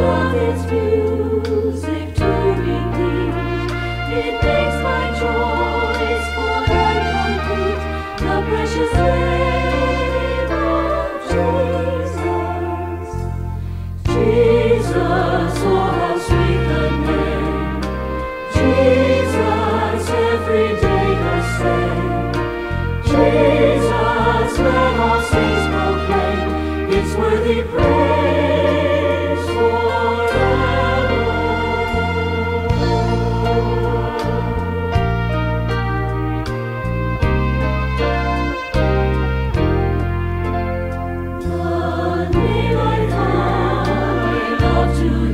love its music to repeat. It makes my joys full and complete. The precious name of Jesus. Jesus, oh how sweet the name. Jesus, every day the same. Jesus, let all saints proclaim. It's worthy praise forever. The name I love to